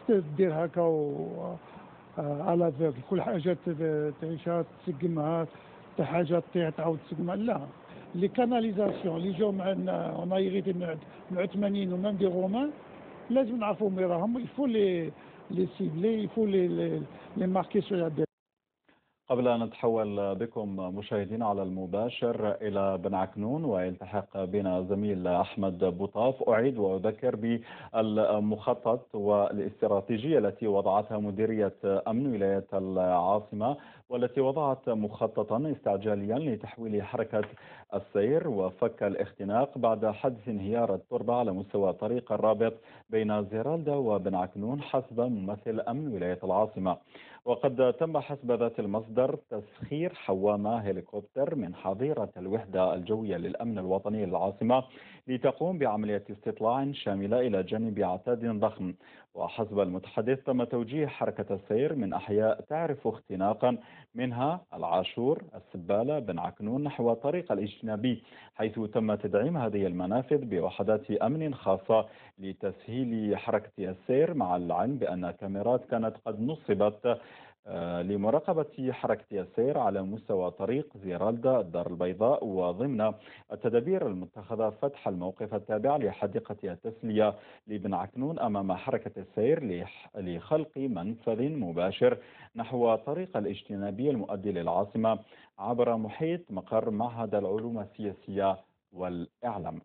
تدير هكا على كل حاجه تعيشها تسقمها، حتى حاجه تطيح تعاود تسقمها. لا، لي كاناليزاسيون اللي جاو معنا ونايغيتي من 80 ومام دي رومان لازم نعرفوا وين راهم. يفو لي سيبلي، يفو لي ماركي سو لا. قبل أن نتحول بكم مشاهدينا على المباشر إلى بن عكنون ويلتحق بنا زميل أحمد بوطاف، أعيد وأذكر بالمخطط والاستراتيجية التي وضعتها مديرية أمن ولاية العاصمة، والتي وضعت مخططا استعجاليا لتحويل حركة السير وفك الاختناق بعد حدث انهيار التربة على مستوى طريق الرابط بين زيرالدا وبن عكنون حسب ممثل أمن ولاية العاصمة. وقد تم حسب ذات المصدر تسخير حوامة هليكوبتر من حظيرة الوحدة الجوية للأمن الوطني للعاصمة لتقوم بعملية استطلاع شاملة إلى جانب عتاد ضخم. وحسب المتحدث تم توجيه حركة السير من أحياء تعرف اختناقا منها العاشور، السبالة، بن عكنون نحو طريق الاجتنابي، حيث تم تدعيم هذه المنافذ بوحدات أمن خاصة لتسهيل حركة السير، مع العلم بأن كاميرات كانت قد نصبت لمراقبة حركة السير على مستوى طريق زيرالدا الدار البيضاء، وضمن التدابير المتخذة فتح الموقف التابع لحديقة التسلية لبن عكنون أمام حركة السير لخلق منفذ مباشر نحو طريق الاجتنابي المؤدي للعاصمة عبر محيط مقر معهد العلوم السياسية والإعلام.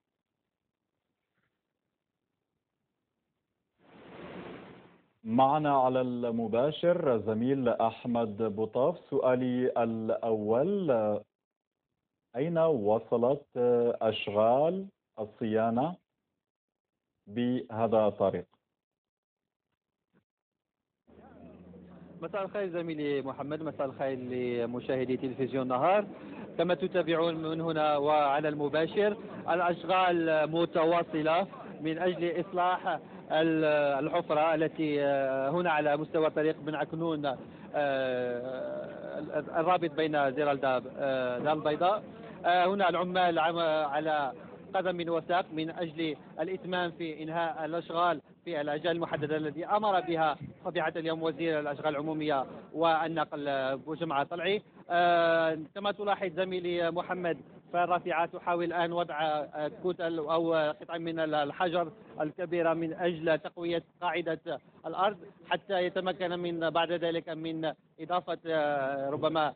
معنا على المباشر زميل أحمد بوطاف. سؤالي الأول، أين وصلت أشغال الصيانة بهذا الطريق؟ مساء الخير زميلي محمد، مساء الخير لمشاهدي تلفزيون نهار. كما تتابعون من هنا وعلى المباشر، الأشغال متواصلة من أجل إصلاح الحفرة التي هنا على مستوى طريق بن عكنون الرابط بين زيرالدا دار البيضاء. هنا العمال على قدم وساق من أجل الإتمام في إنهاء الأشغال في الأجال المحددة التي أمر بها طبيعة اليوم وزير الأشغال العمومية والنقل بوجمعة طلعي. كما تلاحظ زميلي محمد، فالرافعة تحاول الآن وضع كتل أو قطع من الحجر الكبيرة من أجل تقوية قاعدة الأرض حتى يتمكن من بعد ذلك من إضافة ربما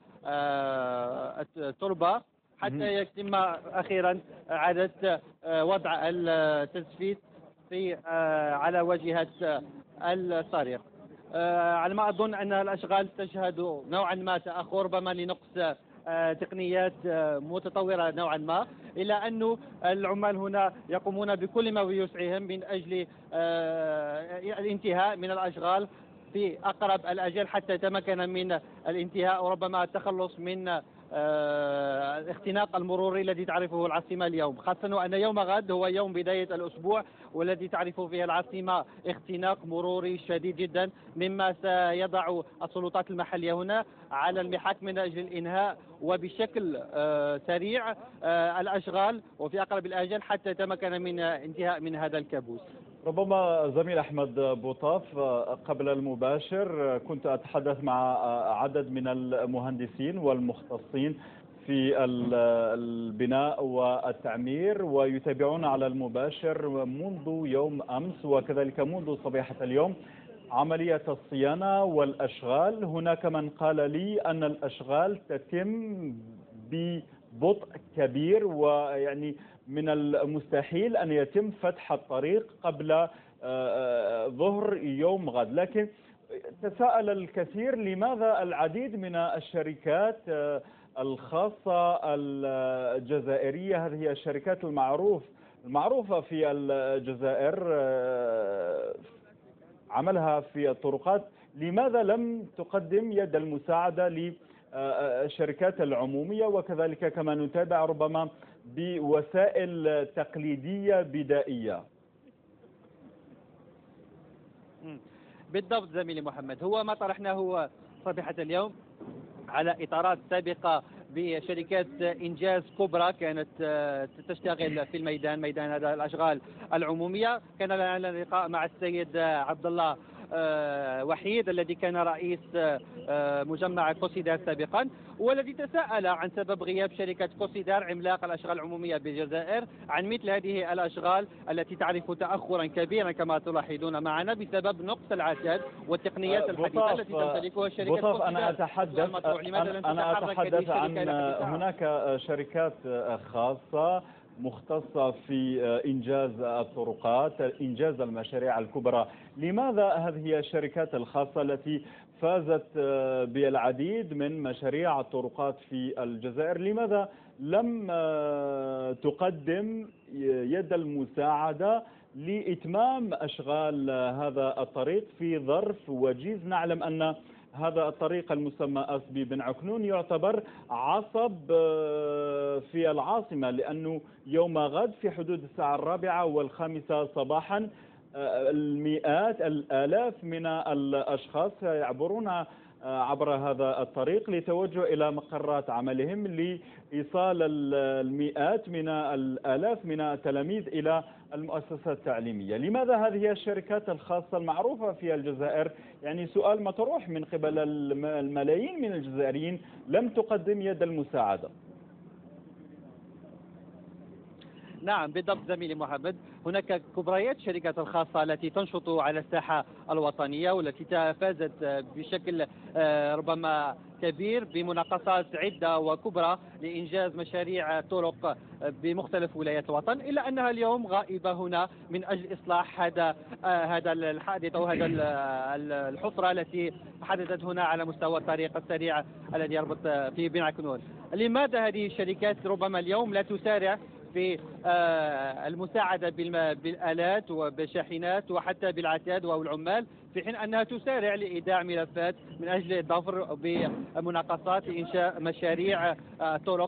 التربة حتى يتم أخيرا إعادة وضع التسفيت في على واجهة الطريق. على ما أظن أن الأشغال تشهد نوعا ما تأخر، ربما لنقص تقنيات متطورة نوعا ما، إلا أن العمال هنا يقومون بكل ما بوسعهم من أجل الانتهاء من الأشغال في أقرب الأجل حتى يتمكن من الانتهاء وربما التخلص من الاختناق المروري الذي تعرفه العاصمة اليوم، خاصة وأن يوم غد هو يوم بداية الأسبوع والذي تعرف فيه العاصمة اختناق مروري شديد جدا، مما سيضع السلطات المحلية هنا على المحك من أجل الإنهاء وبشكل سريع الأشغال وفي أقرب الآجال حتى يتمكن من انتهاء من هذا الكابوس. ربما زميل أحمد بوطاف، قبل المباشر كنت أتحدث مع عدد من المهندسين والمختصين في البناء والتعمير ويتابعون على المباشر منذ يوم أمس وكذلك منذ صبيحة اليوم عملية الصيانة والأشغال. هناك من قال لي أن الأشغال تتم ببطء كبير، ويعني من المستحيل أن يتم فتح الطريق قبل ظهر يوم غد. لكن تساءل الكثير لماذا العديد من الشركات الخاصة الجزائرية، هذه هي الشركات المعروفة في الجزائر عملها في الطرقات، لماذا لم تقدم يد المساعدة للشركات العمومية وكذلك كما نتابع ربما بوسائل تقليدية بدائية؟ بالضبط زميلي محمد، هو ما طرحناه صبيحة اليوم على إطارات سابقة بشركات إنجاز كبرى كانت تشتغل في الميدان، ميدان هذا الأشغال العمومية. كان لنا لقاء مع السيد عبد الله وحيد الذي كان رئيس مجمع كوسيدار سابقا، والذي تساءل عن سبب غياب شركة كوسيدار عملاق الأشغال العمومية بالجزائر عن مثل هذه الأشغال التي تعرف تأخرا كبيرا كما تلاحظون معنا بسبب نقص العتاد والتقنيات الحديثة التي تمتلكها شركة كوسيدار. أنا أتحدث عن هناك شركات خاصة مختصة في إنجاز الطرقات، إنجاز المشاريع الكبرى. لماذا هذه الشركات الخاصة التي فازت بالعديد من مشاريع الطرقات في الجزائر لماذا لم تقدم يد المساعدة لإتمام أشغال هذا الطريق في ظرف وجيز؟ نعلم أن هذا الطريق المسمى أسبي بن عكنون يعتبر عصب في العاصمة، لأنه يوم غد في حدود الساعة 4 و5 صباحا المئات الآلاف من الأشخاص يعبرون عبر هذا الطريق لتوجه إلى مقرات عملهم لإيصال المئات من الآلاف من التلاميذ إلى المؤسسات التعليمية. لماذا هذه الشركات الخاصة المعروفة في الجزائر، يعني سؤال مطروح من قبل الملايين من الجزائريين، لم تقدم يد المساعدة؟ نعم بالضبط زميلي محمد، هناك كبريات الشركات الخاصة التي تنشط على الساحة الوطنية والتي فازت بشكل ربما كبير بمناقصات عدة وكبرى لإنجاز مشاريع طرق بمختلف ولايات الوطن، إلا أنها اليوم غائبة هنا من أجل إصلاح هذا الحادث أو هذا الحفرة التي حدثت هنا على مستوى الطريق السريع الذي يربط في بن عكنون. لماذا هذه الشركات ربما اليوم لا تسارع في المساعدة بالآلات وبالشاحنات وحتى بالعتاد والعمال، في حين أنها تسارع لإيداع ملفات من أجل الظفر بمناقصات لإنشاء مشاريع طرق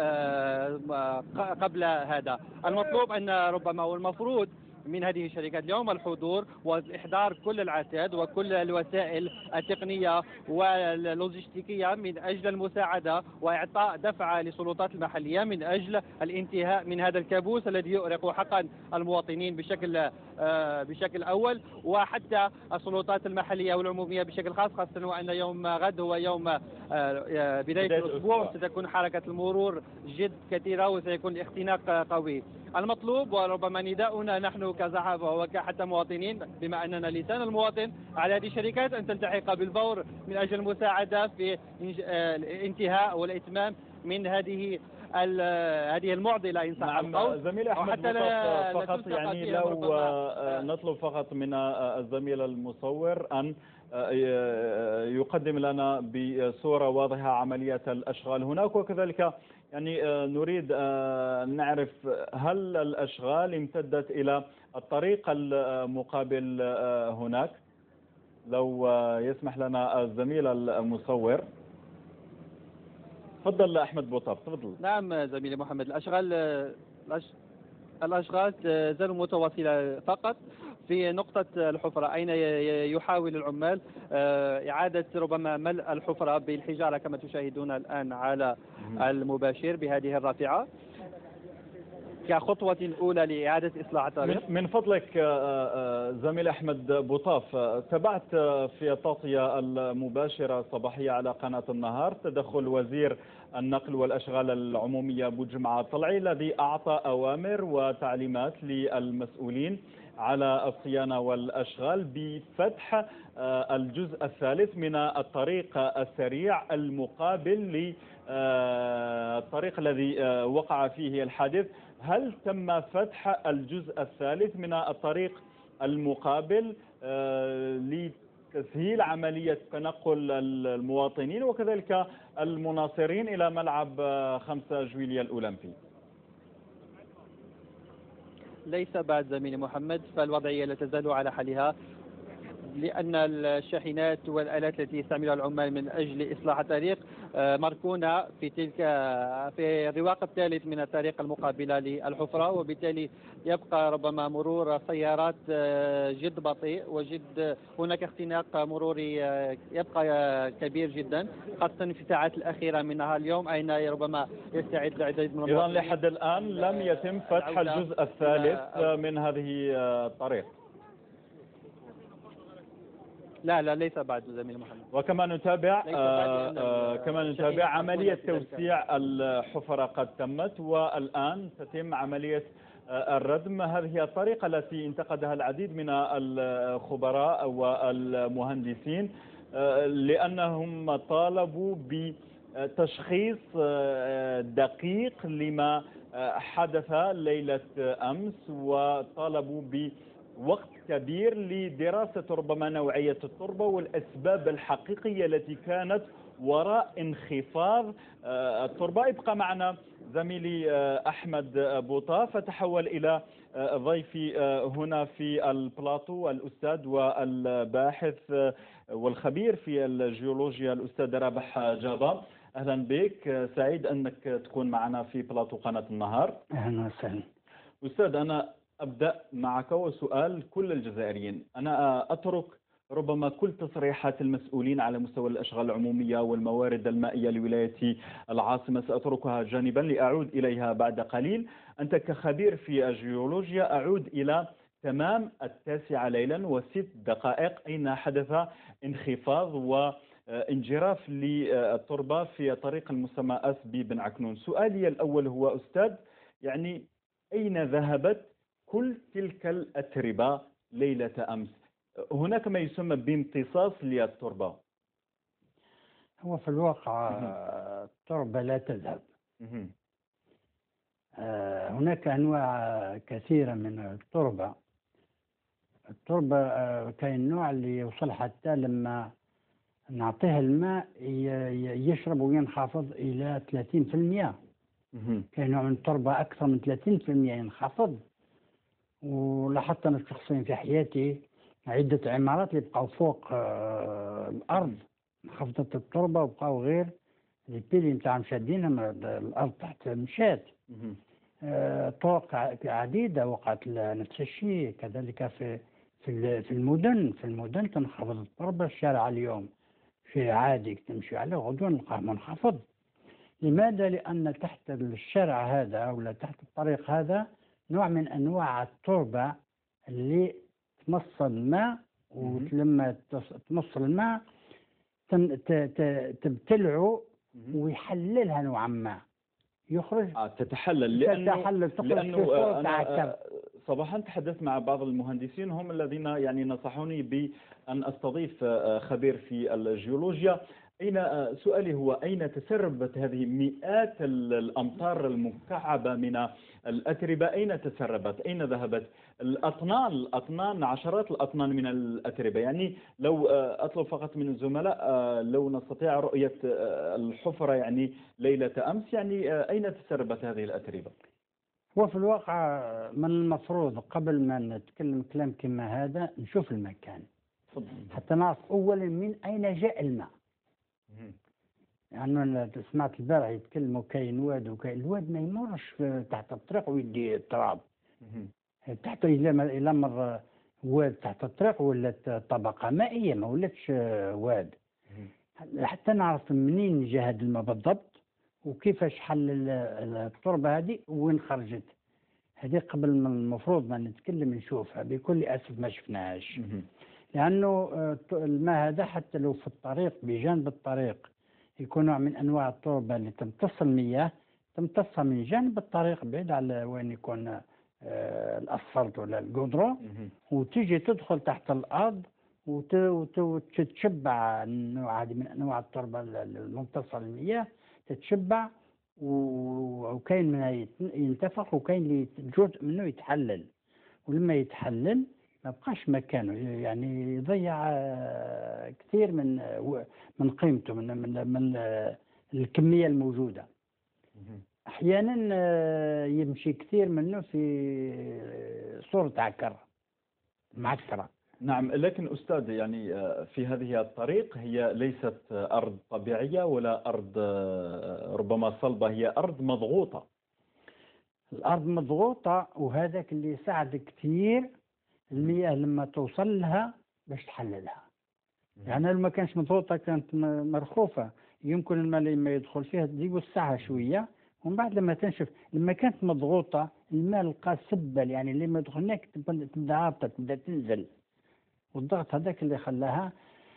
قبل هذا؟ المطلوب أن ربما والمفروض من هذه الشركات اليوم الحضور وإحضار كل العتاد وكل الوسائل التقنية واللوجستيكية من أجل المساعدة وإعطاء دفعة للسلطات المحلية من أجل الانتهاء من هذا الكابوس الذي يؤرق حقا المواطنين بشكل أول، وحتى السلطات المحلية والعمومية بشكل خاص، خاصة وأن يوم غد هو يوم بداية الأسبوع، ستكون حركة المرور جد كثيرة وسيكون الاختناق قوي. المطلوب وربما نداؤنا نحن كصحافة وكحتى مواطنين بما أننا لسان المواطن على هذه الشركات أن تلتحق بالفور من أجل المساعدة في الانتهاء والإتمام من هذه المعضلة إن صح القول. زميل أحمد فقط يعني لو نطلب فقط من الزميل المصور أن يقدم لنا بصورة واضحة عملية الأشغال هناك، وكذلك يعني نريد أن نعرف هل الأشغال امتدت إلى الطريق المقابل هناك؟ لو يسمح لنا الزميل المصور. تفضل أحمد بوطاب، تفضل. نعم زميلي محمد، الأشغال تزال متواصلة فقط في نقطة الحفرة أين يحاول العمال إعادة ربما ملء الحفرة بالحجارة كما تشاهدون الآن على المباشر بهذه الرافعة كخطوة أولى لإعادة إصلاح الطريق. من فضلك زميل أحمد بوطاف، تابعت في التغطية المباشرة صباحية على قناة النهار تدخل وزير النقل والأشغال العمومية بوجمعة طلعي الذي أعطى أوامر وتعليمات للمسؤولين على الصيانة والأشغال بفتح الجزء الثالث من الطريق السريع المقابل للطريق الذي وقع فيه الحادث. هل تم فتح الجزء الثالث من الطريق المقابل لتسهيل عملية تنقل المواطنين وكذلك المناصرين إلى ملعب 5 جويلية الأولمبي؟ ليس بعد زميلي محمد، فالوضعية لا تزال على حالها لأن الشاحنات والآلات التي يستعملها العمال من أجل إصلاح الطريق مركونة في الرواق الثالث من الطريق المقابلة للحفرة، وبالتالي يبقى ربما مرور سيارات جد بطيء، وجد هناك اختناق مروري يبقى كبير جدا، خاصة في الساعات الأخيرة من نهار اليوم أين ربما يستعد العديد من إذا لحد الآن لم يتم فتح الجزء الثالث من هذه الطريق. لا ليس بعد زميل محمد. وكما نتابع عملية توسيع الحفرة قد تمت، والآن تتم عملية الردم. هذه هي الطريقة التي انتقدها العديد من الخبراء والمهندسين، لأنهم طالبوا بتشخيص دقيق لما حدث ليلة أمس، وطالبوا بوقت كبير لدراسة ربما نوعية التربة والأسباب الحقيقية التي كانت وراء انخفاض التربة. ابقى معنا زميلي أحمد بوطاف، فتحول إلى ضيفي هنا في البلاطو الأستاذ والباحث والخبير في الجيولوجيا الأستاذ رابح جابا. أهلا بك، سعيد أنك تكون معنا في بلاطو قناة النهار. أهلا وسهلا. أستاذ، أنا أبدأ معك وسؤال كل الجزائريين. أنا أترك ربما كل تصريحات المسؤولين على مستوى الأشغال العمومية والموارد المائية لولاية العاصمة، سأتركها جانبا لأعود إليها بعد قليل. أنت كخبير في الجيولوجيا، أعود إلى تمام 9 ليلا و6 دقائق أين حدث انخفاض وانجراف للتربة في طريق المسمى أس بن عكنون. سؤالي الأول هو أستاذ، يعني أين ذهبت كل تلك الأتربة ليلة أمس؟ هناك ما يسمى بامتصاص للتربة. هو في الواقع التربة لا تذهب. هناك أنواع كثيرة من التربة. كاين نوع اللي يوصل حتى لما نعطيه الماء يشرب وينخفض إلى 30%. كاين نوع من التربة أكثر من 30% ينخفض. ولاحظت أنا شخصيا في حياتي عدة عمارات اللي بقاو فوق الأرض انخفضت التربة وبقاو غير البيلي نتاعهم شادينهم، الأرض تحت مشات. طرق عديدة وقعت نفس الشيء، كذلك في المدن تنخفض التربة. الشارع اليوم شيء عادي تمشي عليه غدوة نلقاه منخفض. لماذا؟ لأن تحت الشارع هذا ولا تحت الطريق هذا نوع من أنواع التربة اللي تمص الماء، ولما تمص الماء تبتلعه ويحللها نوعا ما، يخرج تتحلل. لأنه أنا صباحا تحدثت مع بعض المهندسين هم الذين يعني نصحوني بأن أستضيف خبير في الجيولوجيا. سؤالي هو أين تسربت هذه مئات الأمتار المكعبة من الأتربة؟ أين تسربت؟ أين ذهبت؟ الأطنان عشرات الأطنان من الأتربة. يعني لو أطلب فقط من الزملاء لو نستطيع رؤية الحفرة يعني ليلة أمس، يعني أين تسربت هذه الأتربة؟ وفي الواقع من المفروض قبل ما نتكلم كلام كما هذا نشوف المكان حتى نعرف أولا من أين جاء الماء. يعني أنا سمعت البارح يتكلموا كاين واد الواد ما يمرش تحت الطريق ويدي التراب تحت. إلى مر واد تحت الطريق ولات طبقة مائية، ما ولاتش واد. حتى نعرف منين جا هذا الماء بالضبط وكيفاش حل التربة هذه وين خرجت. هذه قبل ما المفروض ما نتكلم نشوفها. بكل أسف ما شفناهاش، لأنه الماء هذا حتى لو في الطريق بجانب الطريق يكون نوع من أنواع التربة اللي تمتص المياه، تمتصها من جانب الطريق بعيد على وين يكون الأسفلت ولا القدرة، وتيجي تدخل تحت الأرض وتتشبع. النوع هذه من أنواع التربة الممتصة للمياه تتشبع، وكاين منها ينتفخ وكاين جزء منه يتحلل. ولما يتحلل ما بقاش مكانه، يعني يضيع كثير من قيمته من الكمية الموجودة. أحيانا يمشي كثير منه في صورة معكرة نعم، لكن أستاذ يعني في هذه الطريق هي ليست أرض طبيعية ولا أرض ربما صلبة، هي أرض مضغوطة. الأرض مضغوطة، وهذاك اللي يساعد كثير المياه لما توصل لها باش تحللها. يعني لو ما كانش مضغوطة كانت مرخوفة، يمكن الماء لما يدخل فيها يوسعها شوية، ومن بعد لما تنشف. لما كانت مضغوطة الماء لقى سبل، يعني لما دخلناك تبدا هابطة، تبدا تنزل، والضغط هذاك اللي خلاها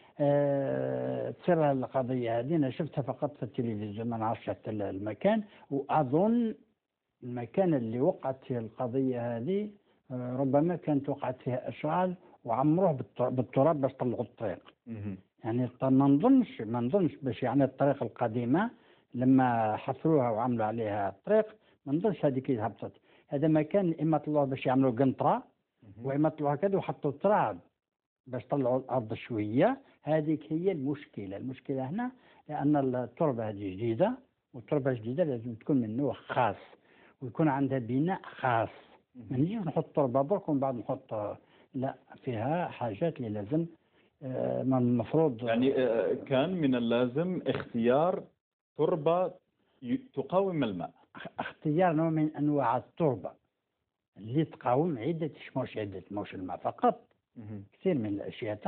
تصير القضية هذه. أنا شفتها فقط في التلفزيون، ما نعرفش حتى المكان، وأظن المكان اللي وقعت فيه القضية هذه ربما كانت وقعت فيها أشغال وعمروه بالتراب باش طلعوا الطريق. يعني ما نظنش باش يعني الطريق القديمة لما حفروها وعملوا عليها الطريق، ما نظنش هذيك هبطت. هذا مكان إما طلعوه باش يعملوا قنطرة، وإما طلعوها كذا وحطوا تراب باش طلعوا الأرض شوية. هذيك هي المشكلة. المشكلة هنا لأن التربة هذه جديدة، والتربة الجديدة لازم تكون من نوع خاص ويكون عندها بناء خاص. ما نجيش نحط تربة برك ومن بعد نحط، لا، فيها حاجات اللي لازم من المفروض. يعني كان من اللازم اختيار تربة تقاوم الماء، اختيار نوع من أنواع التربة اللي تقاوم عدة، مش الماء فقط. كثير من الأشياء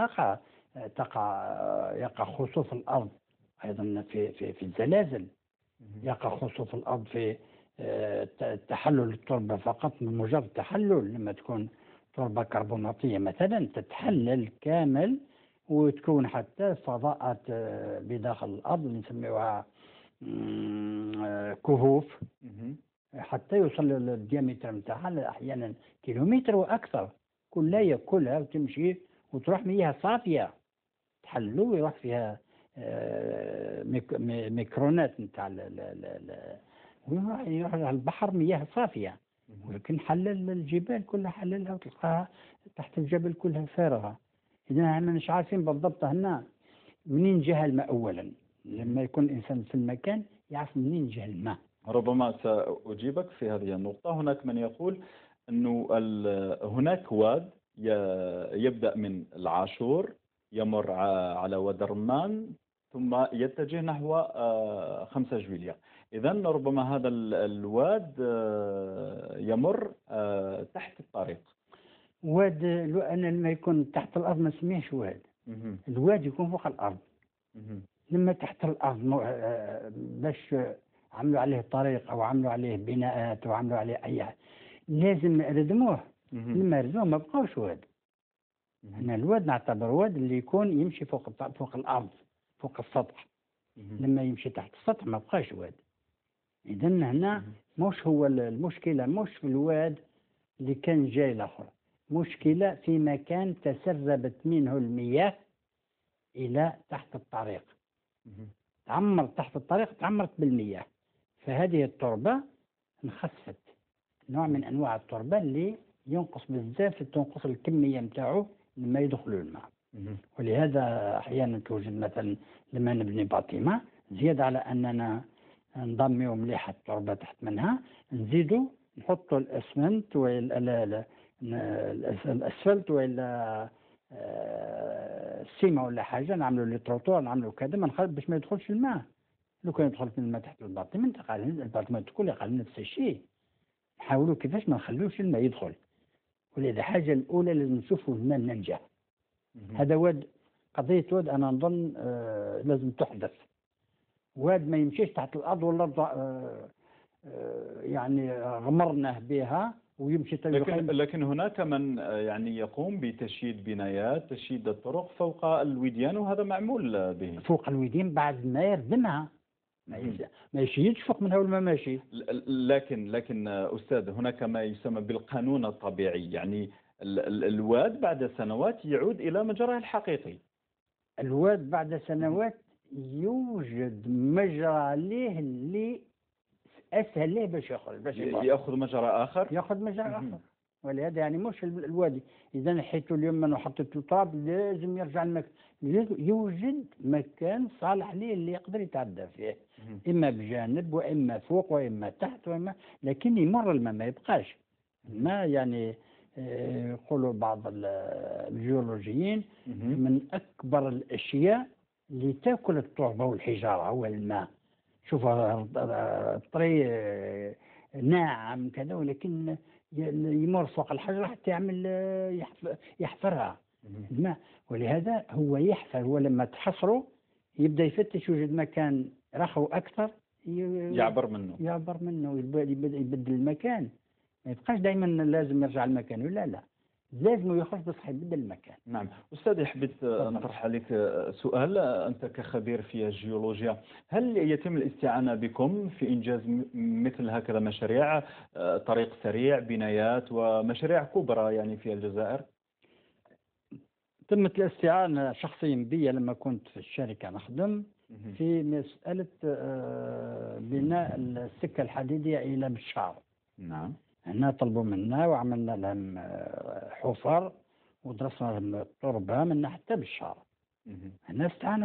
يقع خسوف الأرض أيضا في الزلازل، يقع خسوف الأرض في تحلل التربة فقط. من مجرد تحلل، لما تكون تربة كربوناتية مثلا تتحلل كامل وتكون حتى فضاءات بداخل الأرض اللي نسميوها كهوف، حتى يوصل للديامتر نتاعها أحيانا كيلومتر وأكثر. كلها يأكلها وتمشي وتروح مياه صافية، تحلو ويروح فيها ميكرونات نتاع ويروح على البحر مياه صافية. ولكن حلل الجبال كلها، حللها وتلقاها تحت الجبل كلها فارغة. إذا احنا مش عارفين بالضبط هنا منين جاء الماء. أولا لما يكون الإنسان في المكان يعرف منين جاء الماء. ربما سأجيبك في هذه النقطة. هناك من يقول أنه هناك واد يبدأ من العاشور، يمر على واد الرمان، ثم يتجه نحو 5 جويلية. إذا ربما هذا الواد يمر تحت الطريق. واد أنا لما يكون تحت الأرض ما نسميهش واد. الواد يكون فوق الأرض. لما تحت الأرض باش عملوا عليه طريق أو عملوا عليه بناءات أو عملوا عليه أي حاجة لازم ردموه. لما ردموه ما بقاوش واد. أنا الواد نعتبر واد اللي يكون يمشي فوق الأرض، فوق السطح. لما يمشي تحت السطح ما بقاش واد. إذا هنا مش هو المشكلة، مش في الواد اللي كان جاي الآخر، مشكلة في مكان تسربت منه المياه إلى تحت الطريق. تعمر تحت الطريق، تعمرت بالمياه، فهذه التربة انخسفت. نوع من أنواع التربة اللي ينقص بزاف، تنقص الكمية متاعه لما يدخلوا الماء. ولهذا أحيانا توجد مثلا لما نبني باطمة، زيادة على أننا نضميو مليحة التربة تحت منها، نزيدوا نحطوا الأسمنت الأسفلت ولا السيمة ولا حاجة، نعملوا لي تروتوار، نعملوا كذا باش ما يدخلش الماء. لو كان يدخل الماء تحت الباطمة الكل قال نفس الشيء. نحاولوا كيفاش ما نخلوش الماء يدخل. ولهذا الحاجة الأولى لازم نشوفوا الماء ننجح. هذا واد، قضية واد أنا نظن لازم تحدث. واد ما يمشيش تحت الأرض والأرض يعني غمرناه بها ويمشي. لكن هناك من يعني يقوم بتشييد بنايات، تشييد الطرق فوق الوديان، وهذا معمول به. فوق الوديان بعد ما يردمها، ما يشيدش فوق منها ولا ماشي. لكن أستاذ، هناك ما يسمى بالقانون الطبيعي. يعني الواد بعد سنوات يعود إلى مجراه الحقيقي. الواد بعد سنوات يوجد مجرى ليه اللي أسهل ليه باش يأخذ مجرى آخر. يأخذ مجرى آخر. ولهذا يعني مش الوادي إذا نحيته اليمن وحطيت له تراب لازم يرجع المكان. يوجد مكان صالح ليه اللي يقدر يتعدى فيه، إما بجانب وإما فوق وإما تحت وإما، لكن يمر الماء ما يبقاش. ما يعني يقولوا بعض الجيولوجيين من أكبر الأشياء اللي تأكل التربة والحجارة هو الماء. شوف الطري ناعم كذا، ولكن يمر فوق الحجرة حتى يعمل يحفرها الماء، ولهذا هو يحفر. ولما تحصره يبدأ يفتش، يوجد مكان رخو أكثر يعبر منه يبدل المكان. ما يبقاش دائما لازم يرجع المكان، لا لازم يخرج بصح يبدل المكان. نعم أستاذ، حبيت نطرح عليك سؤال. أنت كخبير في الجيولوجيا، هل يتم الاستعانة بكم في إنجاز مثل هكذا مشاريع، طريق سريع، بنايات ومشاريع كبرى يعني في الجزائر؟ تمت الاستعانة شخصيا بي لما كنت في الشركة نخدم في مسألة بناء السكة الحديدية إلى بشار. نعم. هنا طلبوا منا وعملنا لهم حفر ودرسنا لهم التربة من حتى بشار. هنا استعانوا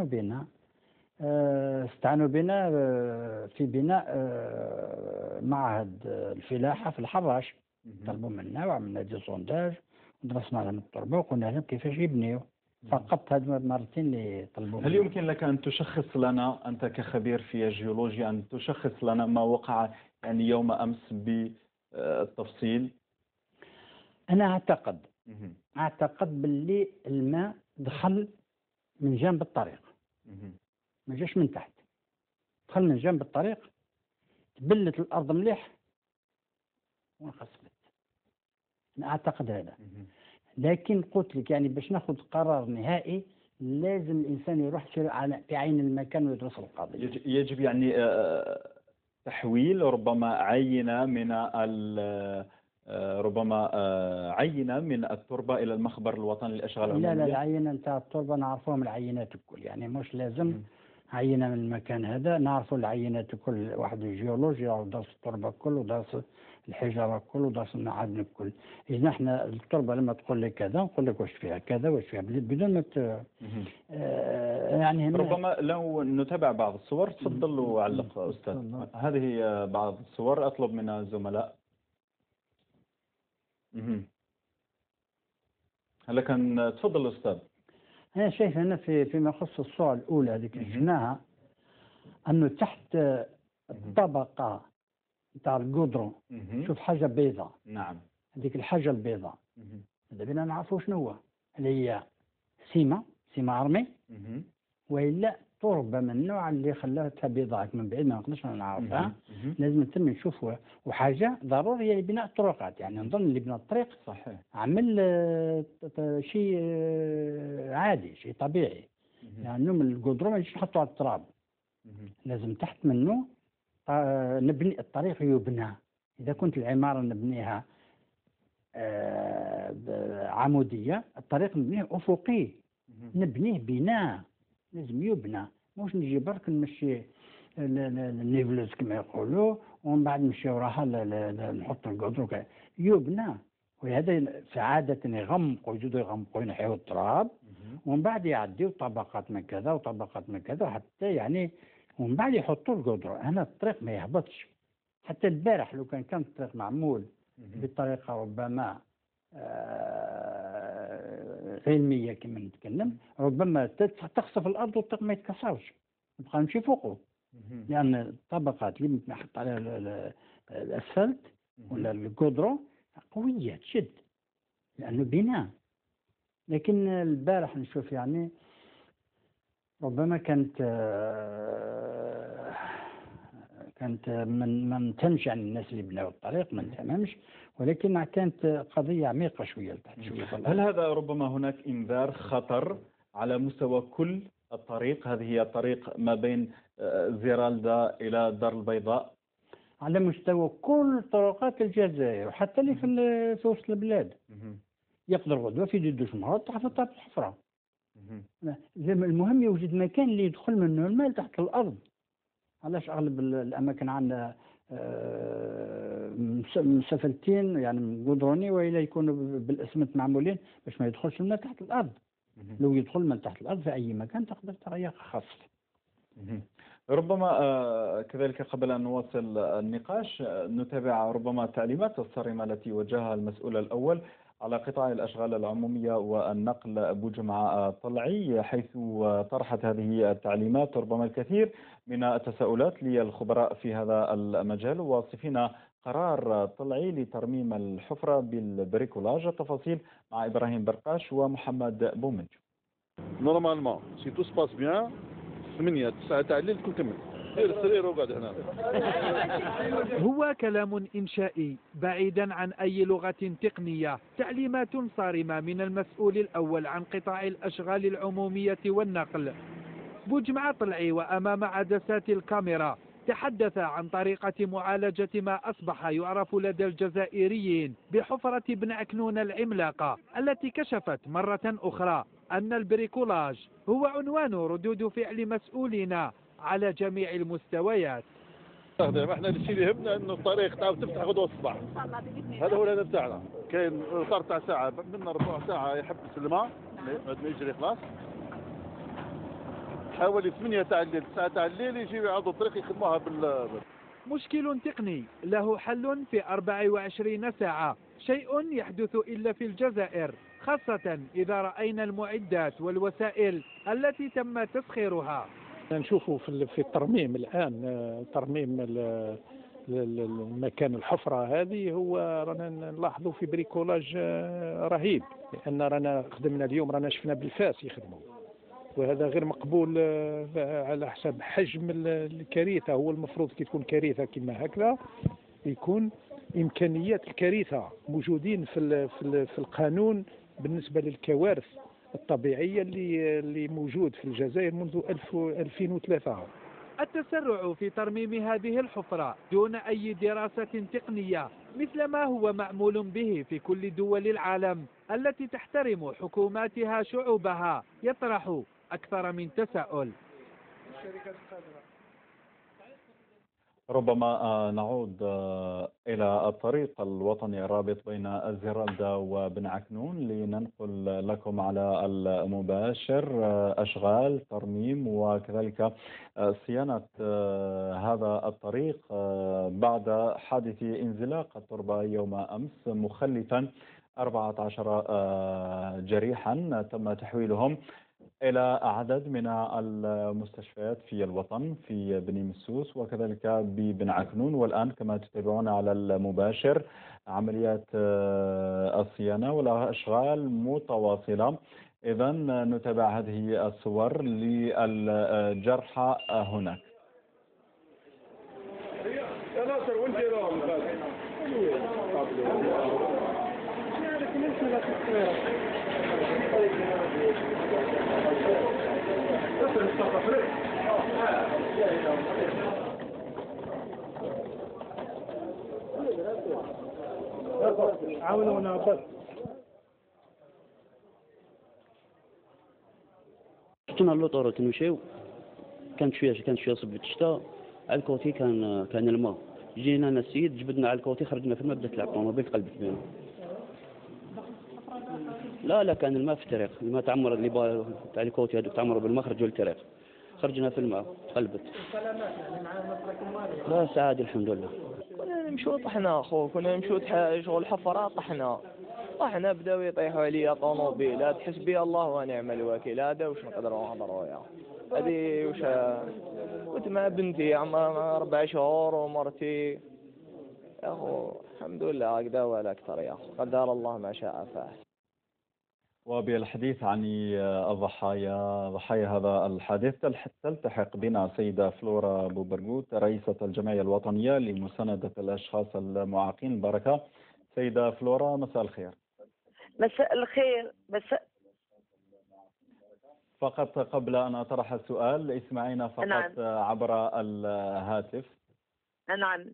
بنا في بناء معهد الفلاحة في الحراش. طلبوا منا وعملنا دي سونداج ودرسنا لهم التربة وقلنا لهم كيفاش يبنيوا. فقط هذه مرتين اللي طلبوا. هل يمكن لك أن تشخص لنا، أنت كخبير في الجيولوجيا، أن تشخص لنا ما وقع يعني يوم أمس بالتفصيل؟ أنا أعتقد باللي الماء دخل من جانب الطريق، ما جاش من تحت، دخل من جانب الطريق، تبلت الأرض مليح وانخسفت. أنا أعتقد هذا. لكن قلت لك يعني باش ناخذ قرار نهائي لازم الإنسان يروح في عين المكان ويدرس القضية. يجب يعني تحويل ربما عينة من التربة إلى المخبر الوطني للأشغال العمومية. لا العينة نتاع التربة نعرفوهم العينات الكل، يعني مش لازم عينة من المكان هذا، نعرفوا العينات الكل. واحد الجيولوجيا ودرس التربة الكل ودرس الحجارة الكل ودرس المعادن الكل. إذا احنا التربة لما تقول لك كذا نقول لك واش فيها كذا واش فيها بدون ما يعني ربما لو نتابع بعض الصور. تفضل وعلق أستاذ. هذه بعض الصور أطلب من الزملاء. هلا كان تفضل أستاذ. أنا شايف هنا فيما يخص الصورة الأولى هذيك اللي شفناها أنه تحت الطبقة نتاع القدرون شوف حاجة بيضاء. نعم. هذيك الحاجة البيضاء هذا بينا نعرفوا شنو هو، اللي هي سيما عرمي وإلا تربة من النوع اللي خلاتها بيضاء من بعيد ما نقدرش نعرفها. لازم نتم نشوفها. وحاجة ضرورية لبناء الطرقات، يعني نظن اللي بناء الطريق صحيح عمل شيء عادي، شيء طبيعي. يعني من القدرون ما يجيش نحطوا على التراب، لازم تحت منه نبني الطريق يبنى. إذا كنت العمارة نبنيها عمودية، الطريق نبنيه أفقي، نبنيه بناء لازم يبنى، مش نجي برك نمشي النيفلوز كما يقولوا ومن بعد نمشي وراها نحط القدر يبنى. وهذا في عادة يغمقوا ينحيوا التراب ومن بعد يعديوا طبقات من كذا وطبقات من كذا حتى يعني ومن بعد يحطوا القدر. هنا الطريق ما يهبطش. حتى البارح لو كان الطريق معمول بطريقة ربما علمية كما نتكلم، ربما تخسف الأرض والطريق ما يتكسرش، نبقى نمشي فوقه، لأن الطبقات اللي نحط عليها الأسفلت ولا القدرة قوية تشد لأنه بناء. لكن البارح نشوف يعني ربما كانت من تمشي عن الناس اللي بناوا الطريق ما تمامش، ولكن كانت قضية عميقة شوية لتحت شوية. هل هذا ربما هناك إنذار خطر على مستوى كل الطريق؟ هذه هي الطريق ما بين زيرالدا إلى الدار البيضاء على مستوى كل طرقات الجزائر وحتى اللي في وسط البلاد. يقدر غدوة في ديدوش مرات تحت الحفرة. المهم يوجد مكان اللي يدخل منه الماء تحت الأرض. علاش أغلب الأماكن عندنا مسفلتين يعني قدروني وإلا يكونوا بالأسمنت معمولين باش ما يدخلش الماء تحت الأرض. لو يدخل من تحت الأرض في أي مكان تقدر تغير خاص. ربما كذلك قبل أن نواصل النقاش نتابع ربما التعليمات الصارمة التي وجهها المسؤول الأول على قطاع الأشغال العمومية والنقل بوجمع طلعي، حيث طرحت هذه التعليمات ربما الكثير من التساؤلات للخبراء في هذا المجال، واصفين قرار طلعي لترميم الحفرة بالبريكولاج. التفاصيل مع إبراهيم برقاش ومحمد بومنج. نورمالمون سي تو سباس بيان 8 9 تاع الليل تكون كمل. دير السرير وقعد هنا. هو كلام إنشائي بعيدا عن أي لغة تقنية، تعليمات صارمة من المسؤول الأول عن قطاع الأشغال العمومية والنقل بوجمع طلعي وأمام عدسات الكاميرا. تحدث عن طريقة معالجة ما أصبح يعرف لدى الجزائريين بحفرة بن عكنون العملاقة، التي كشفت مرة أخرى أن البريكولاج هو عنوان ردود فعل مسؤولين على جميع المستويات. احنا الشيء اللي يهمنا انه الطريق تعاود تفتح غدوه الصباح، هذا هو الهدف تاعنا. كاين اطار تاع ساعه من ربع ساعه يحبس الماء ما يجري خلاص، حوالي 8 تاع الليل 9 تاع الليل يجيو يعوضوا الطريق يخدموها مشكل تقني له حل في 24 ساعة، شيء يحدث إلا في الجزائر، خاصة إذا رأينا المعدات والوسائل التي تم تسخيرها. نشوفوا في الترميم الآن، ترميم المكان الحفرة هذه، هو رانا نلاحظوا في بريكولاج رهيب، لأن رانا خدمنا اليوم رانا شفنا بالفاس يخدموا، وهذا غير مقبول على حسب حجم الكارثة. هو المفروض كي تكون كارثة كما هكذا يكون إمكانيات الكارثة موجودين في القانون بالنسبة للكوارث الطبيعية اللي موجود في الجزائر منذ 2003. التسرع في ترميم هذه الحفرة دون أي دراسة تقنية مثل ما هو معمول به في كل دول العالم التي تحترم حكوماتها شعوبها يطرح أكثر من تساؤل. ربما نعود إلى الطريق الوطني الرابط بين الزرالدة وبن عكنون لننقل لكم على المباشر أشغال ترميم وكذلك صيانة هذا الطريق بعد حادث انزلاق التربة يوم أمس مخلفا 14 جريحا تم تحويلهم إلى عدد من المستشفيات في الوطن في بني مسوس وكذلك ببن عكنون. والآن كما تتابعون على المباشر عمليات الصيانة والأشغال متواصلة. إذا نتابع هذه الصور للجرحى هناك. عاونونا بس. شفنا اللوطورة كنمشيو، كانت شويه صبت الشتاء، على الكوتي كان الماء، جينا انا السيد جبدنا على الكوتي، خرجنا في الماء، بدات الطوموبيل قلبت بنا. لا كان الماء في الطريق، الماء تعمر اللي تاع الكوتي هذوك تعمروا بالماء، خرجوا للطريق، خرجنا في الماء قلبت. لا سعادة الحمد لله. كنا نمشوا طحنا اخو، كنا نمشوا شغل حفرة طحنا بداو يطيحوا عليا طوموبيلات، حسبي الله ونعم الوكيل. هذا واش نقدروا نهضروا يا هذه واش. كنت مع بنتي عمرها 4 شهور ومرتي يا اخو، الحمد لله هكذا ولا اكثر يا اخو، قدر الله ما شاء فعل. وبالحديث عن ضحايا هذا الحادث تلتحق بنا سيدة فلورا بوبرغوت رئيسة الجمعية الوطنية لمساندة الأشخاص المعاقين. البركة سيدة فلورا، مساء الخير. مساء الخير. فقط قبل أن أطرح السؤال اسمعينا فقط. نعم. عبر الهاتف. نعم.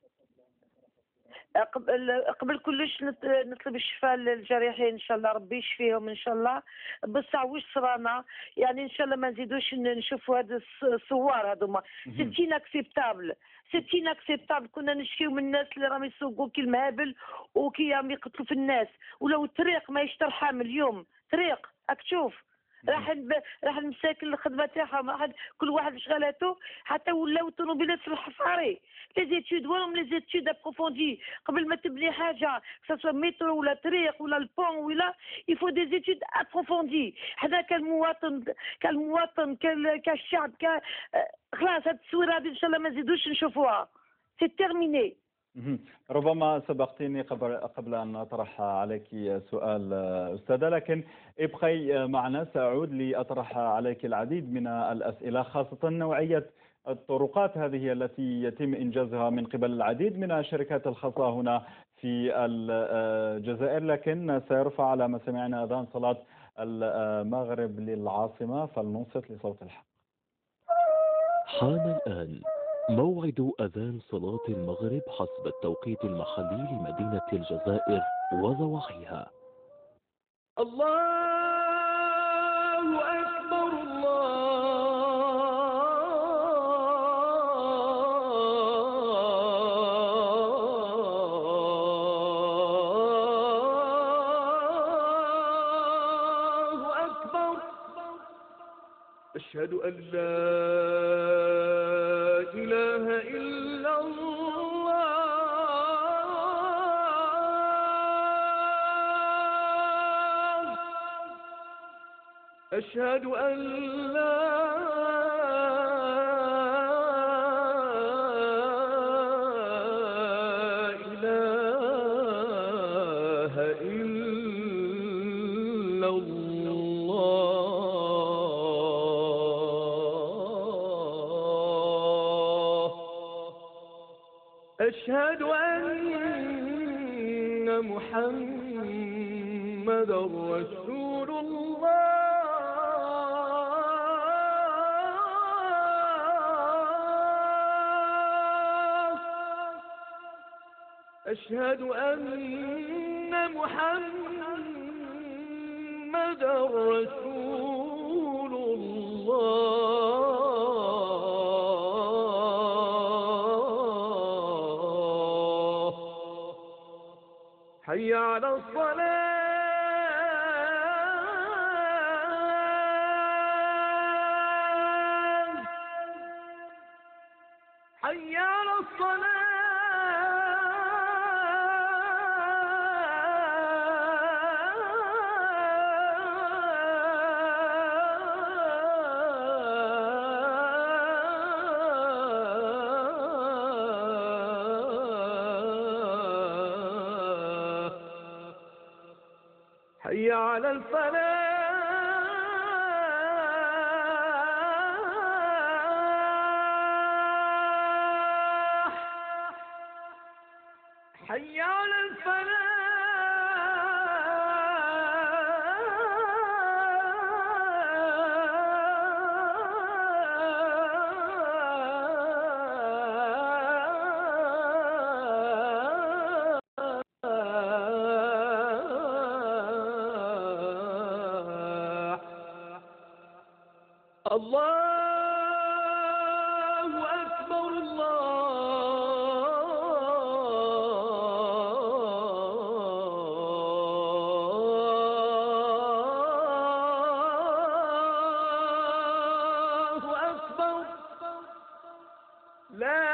قبل كلش نطلب الشفاء للجريحين ان شاء الله، ربي يشفيهم ان شاء الله. بصح واش صرانا يعني ان شاء الله ما نزيدوش نشوفوا هذا الصور هذوما. 60 اكسبتابل كنا نشكيو من الناس اللي راهم يسوقوا كي المهابل وكي راهم يقتلوا في الناس، ولو الطريق ما يشترحام اليوم طريق راك تشوف راح المساكن الخدمه تاعهم، كل واحد شغالاته، حتى ولاو الطوموبيلات في الحصاري. لي زيتود وهم لي زيتود ابروفوندي قبل ما تبني حاجه سواء مترو ولا طريق ولا البون ولا يفو دي زيتود ابروفوندي. حنا كالمواطن كالشعب خلاص هاد التصويره هذه ان شاء الله ما نزيدوش نشوفوها، سي تيرميني. ربما سبقتيني قبل أن أطرح عليك سؤال أستاذة، لكن ابقي معنا، سأعود لأطرح عليك العديد من الأسئلة، خاصة نوعية الطرقات هذه التي يتم إنجازها من قبل العديد من الشركات الخاصة هنا في الجزائر، لكن سيرفع على مسامعنا أذان صلاة المغرب للعاصمة، فلننصت لصوت الحق. حان الآن موعد أذان صلاة المغرب حسب التوقيت المحلي لمدينة الجزائر وضواحيها. الله أكبر الله أكبر. أشهد أن لا إله إلا الله. أشهد أن لا إله إلا الله. أشهد أن محمدا رسول الله. أشهد أن محمدا رسول الله. حي على الصلاة. حي على الصلاة. حي على الفلاح. حي على الفلاح. الله أكبر الله أكبر. لا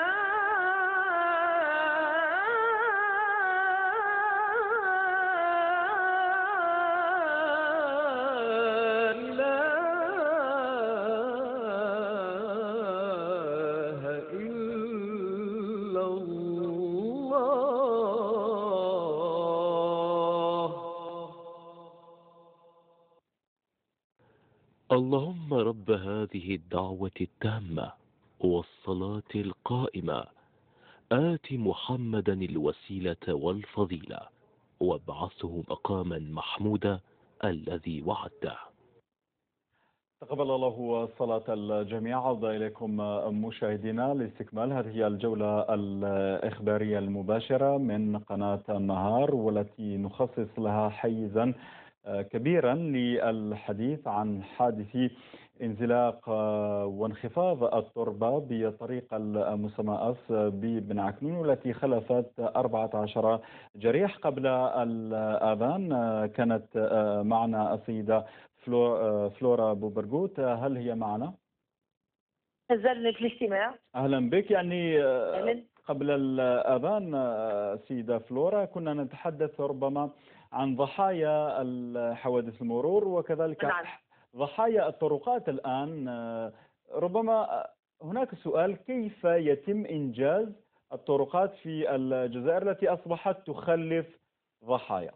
اللهم رب هذه الدعوة التامة والصلاة القائمة آت محمدا الوسيلة والفضيلة وابعثه مقاما محمودا الذي وعدته. تقبل الله صلاة الجميع. عودة إليكم مشاهدينا لاستكمال هذه الجولة الإخبارية المباشرة من قناة النهار، والتي نخصص لها حيزا كبيرا للحديث عن حادث انزلاق وانخفاض التربة بطريق المسمى أس ببن عكنون، والتي خلفت 14 جريح. قبل الآذان كانت معنا السيدة فلورا بوبرغوت، هل هي معنا؟ نزلنا في الاجتماع. أهلا بك. يعني أهلا. قبل الأذان سيدة فلورا كنا نتحدث ربما عن ضحايا حوادث المرور وكذلك نعم. ضحايا الطرقات الآن. ربما هناك سؤال: كيف يتم إنجاز الطرقات في الجزائر التي أصبحت تخلف ضحايا؟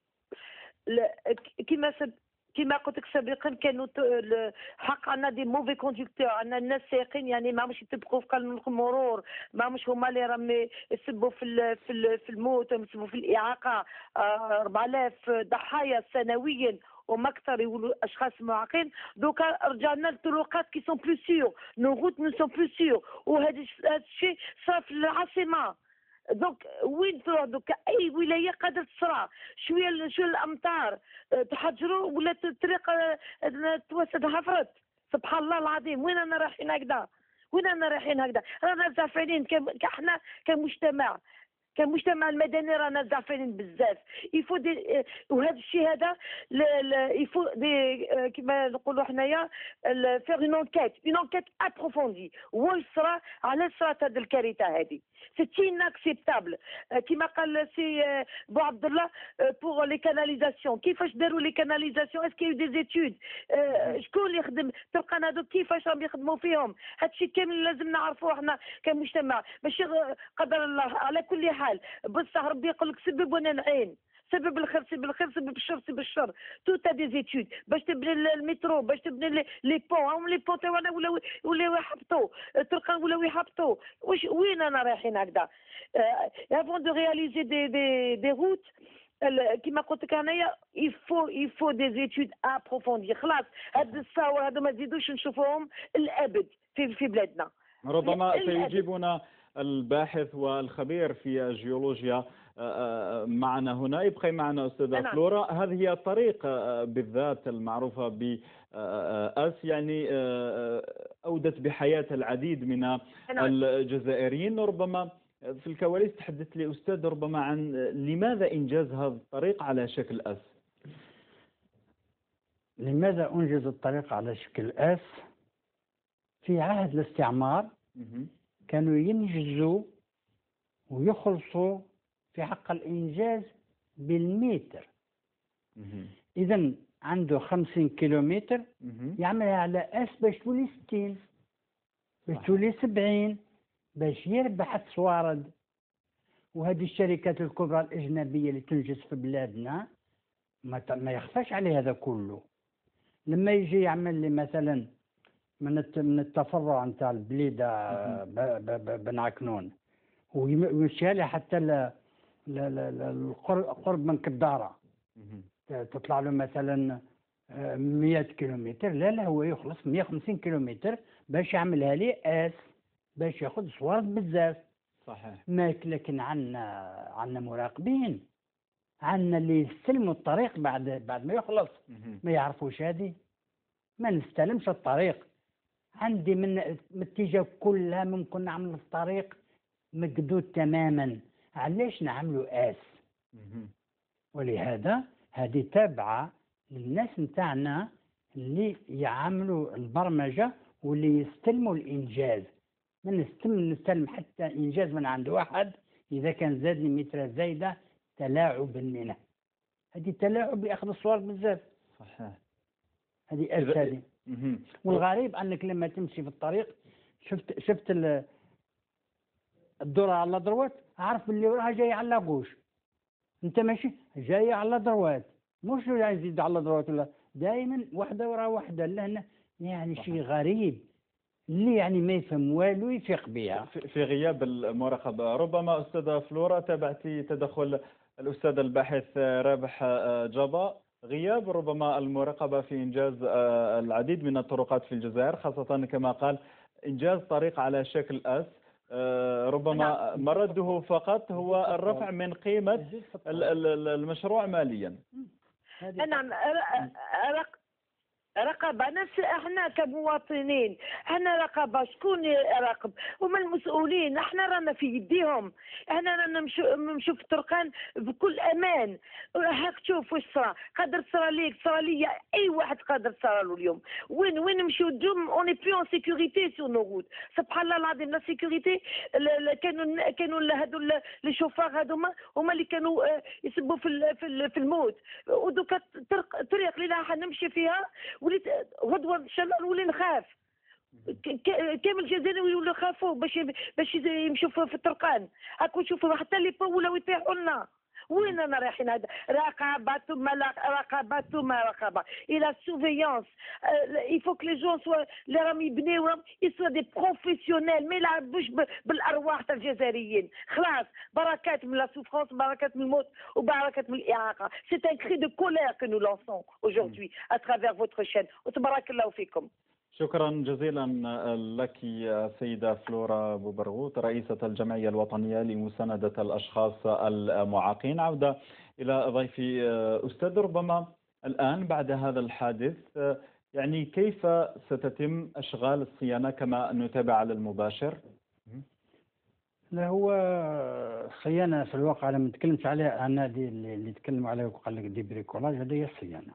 كما قلت لك سابقا كانوا حق عندنا دي موفي كوندكتور، عندنا الناس سايقين يعني ما مش يطبقوا في قانون المرور، ما مش هما اللي راهم يسبوا في الموت ويسبوا في الاعاقه. 4000 ضحايا سنويا وما اكثر يولوا اشخاص معاقين. دوكا رجعنا للطرقات كي سون بلو سيور، نو روت نو سون بلو سيور، وهذا الشيء صار في العاصمه. دونك وين تروح دوكا اي ولايه قادره تصرى شويه الامطار تحجروا ولا الطريق توسد هفرت. سبحان الله العظيم، وين انا رايحين هكذا؟ وين انا رايحين هكذا؟ رانا زعفانين كاحنا كمجتمع المدني، رانا زعفانين بزاف. يفو دي وهذا الشيء هذا يفو دي كما نقولوا حنايا فيغ اون انكيت ابروفوندي واش صرا، على صرات هذه الكارثه هذه. سي اناكسبتابل. كما قال سي بو عبد الله بور لي كاناليزاسيون، كيفاش داروا لي كاناليزاسيون؟ اسكو يو دي زيتود؟ شكون اللي يخدم الطرقان هذوك؟ كيفاش راهم يخدموا فيهم؟ هادشي كامل لازم نعرفوه احنا كمجتمع، ماشي قدر الله. على كل حال بصح ربي يقول لك سبب وانا نعين، سبب الخير سبب الخير، سبب الشر سبب الشر. تو تا دي زيتود باش تبني المترو، باش تبني لي بون، هم لي بون تاعنا ولاو يحبطوا، الطرقان ولاو يحبطوا. وين انا رايحين هكذا؟ افون دو رياليزي دي روت كما قلت لك انايا يفو دي زيتود ابروفوندي. خلاص هاد الصور هادو ما تزيدوش نشوفوهم الابد في بلادنا. ربما سيجيبنا الباحث والخبير في الجيولوجيا معنا هنا. يبقى معنا أستاذة فلورا. هذه هي الطريق بالذات المعروفة بأس، يعني أودت بحياة العديد من الجزائريين. ربما في الكواليس تحدث لي أستاذ ربما عن لماذا إنجاز هذا الطريق على شكل أس؟ لماذا أنجز الطريق على شكل أس؟ في عهد الاستعمار كانوا ينجزوا ويخلصوا في حق الإنجاز بالمتر. إذا عنده 50 كيلومتر يعملها على أس باش تولي 60، باش تولي 70، باش يربح الصوارد. وهذه الشركات الكبرى الأجنبية اللي تنجز في بلادنا ما يخفاش عليه هذا كله. لما يجي يعمل لي مثلا من التفرع نتاع البليده بن عكنون ويمشيها لي حتى قرب من كداره، تطلع له مثلا 100 كيلومتر. لا هو يخلص 150 كيلومتر باش يعملها لي اس باش ياخذ صوارد بزاف. صحيح. لكن عندنا مراقبين، عندنا اللي يستلموا الطريق بعد ما يخلص. ما يعرفوش هذه، ما نستلمش الطريق. عندي من الاتجاه كلها ممكن نعمل الطريق مقدود تماما. علاش نعملوا اس؟ ولهذا هذه تابعة للناس نتاعنا اللي يعملوا البرمجة واللي يستلموا الإنجاز. ما نستلم حتى إنجاز من عند واحد إذا كان زادني متر زايدة تلاعبا منه. هذه تلاعب بأخذ الصور بزاف. صحيح. هذه اس هذه. والغريب أنك لما تمشي في الطريق شفت الدورة على دروات، عارف اللي وراها جاي على قوش. انت ماشي جاي على دروات، مش جاي يزيد على دروات، ولا دائما واحدة ورا واحدة. لهنا يعني شيء غريب اللي يعني ما يفهم والو يفيق بها. في غياب المراقبة. ربما أستاذة فلورا تابعتي تدخل الأستاذ الباحث رابح جابا. غياب ربما المراقبة في إنجاز العديد من الطرقات في الجزائر، خاصة كما قال إنجاز طريق على شكل أس. ربما مرده فقط هو الرفع من قيمة المشروع ماليا. نعم. رقابة. احنا كمواطنين احنا رقابة، شكون يراقب؟ هما المسؤولين، احنا رانا في يديهم، احنا رانا نمشوا في الطرقان بكل امان. هاك تشوف واش صرا، قادر صرا ليك صرا ليا، اي واحد قادر صرا له اليوم. وين نمشيو اليوم اوني بلو اون سيكوريتي سور نو روت. سبحان الله العظيم لا سيكوريتي. كانوا هادو لي شوفار هادوما هما اللي كانوا يسبوا في الموت. ودوكا الطريق اللي راح نمشي فيها وليت غدوه ان شاء الله نولي نخاف. كامل الجزائريين يولوا يخافوا باش يمشوا في الطرقان. هاكو نشوفوا حتى لي بو ولاو يطيحوا لنا. وين انا رايحين؟ هذا رقابه ثم رقابه ثم رقابه. الى سورفيونس يفوك لي جون سوا اللي راهم يبنيو يسوا دي بروفيسيونيل، ما يلعبوش بالارواح تاع الجزائريين. خلاص بركات من لا سوفرونس، بركات من الموت وبركات من الاعاقه. سي ان كري دو كولير كو نو لونسون aujourd'hui à travers votre chaîne. وتبارك الله فيكم. شكرا جزيلا لك سيدة فلورا بوبرغوت، رئيسة الجمعية الوطنية لمساندة الأشخاص المعاقين. عودة إلى ضيفي أستاذ، ربما الآن بعد هذا الحادث يعني كيف ستتم أشغال الصيانة كما نتابع على المباشر؟ لا هو صيانة في الواقع أنا ما نتكلمش عليها. أنا اللي تكلموا عليه وقال لك دي بريكولاج، هذه هي الصيانة.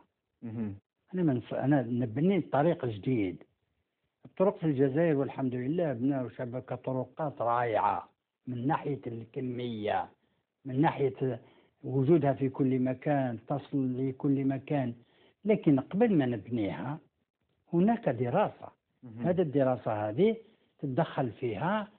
أنا نبني طريق جديد. الطرق في الجزائر والحمد لله بناوا شبكة طرقات رائعة من ناحية الكمية، من ناحية وجودها في كل مكان، تصل لكل مكان. لكن قبل ما نبنيها هناك دراسة. هذه الدراسة هذه تتدخل فيها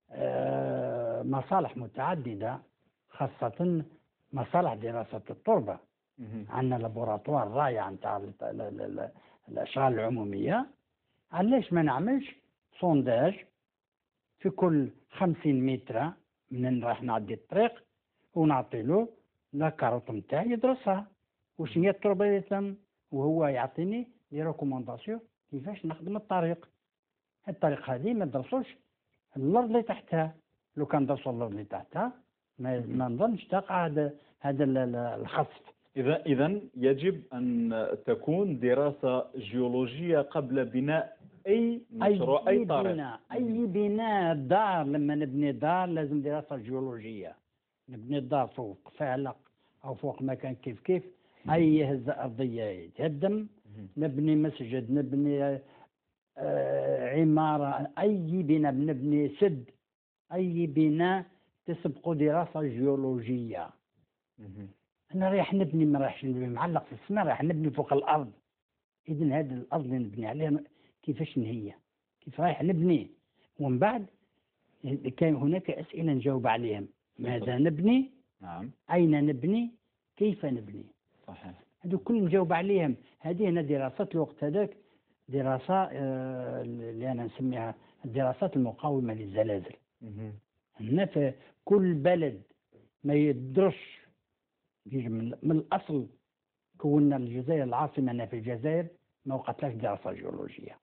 مصالح متعددة، خاصة مصالح دراسة التربة. عندنا لابوراتوار رائع نتاع الأشغال العمومية. علاش ما نعملش صونداج في كل 50 متر من راح نعدي الطريق ونعطي له لا كاروت نتاعي يدرسها واش هي التربة اللي تم، وهو يعطيني لي ريكومونداسيون كيفاش نخدم الطريق. الطريق هذه ما درسوش الأرض اللي تحتها. لو كان درسوا الأرض اللي تحتها ما نظنش تقع هذا الخصف. إذا يجب أن تكون دراسة جيولوجية قبل بناء أي مشروع، أي طريق، أي بناء دار. لما نبني دار لازم دراسة جيولوجية. نبني الدار فوق فعلق أو فوق مكان كيف أي هزة أرضية يتهدم. نبني مسجد، نبني عمارة، أي بناء، نبني سد، أي بناء تسبق دراسة جيولوجية. أنا رايح نبني، ما رايحش نبني معلق في السماء، رايح نبني فوق الأرض. إذن هذه الأرض اللي نبني عليها كيفاش هي، كيف رايح نبني. ومن بعد كان هناك أسئلة نجاوب عليهم. ماذا نبني؟ نعم. أين نبني؟ كيف نبني؟ صحيح. هذو كل نجاوب عليهم. هذه هنا دراسات الوقت هذاك، دراسة اللي أنا نسميها الدراسات المقاومة للزلازل. هنا في كل بلد ما يدرس من الأصل. كونا الجزائر العاصمة هنا في الجزائر ما وقعتلاش دراسة جيولوجية.